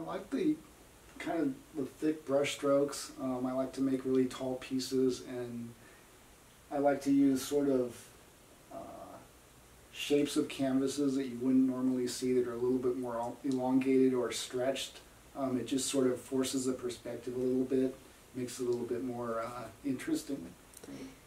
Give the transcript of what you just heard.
like the kind of the thick brush strokes. I like to make really tall pieces, and I like to use sort of shapes of canvases that you wouldn't normally see that are a little bit more elongated or stretched. It just sort of forces the perspective a little bit, makes it a little bit more interesting.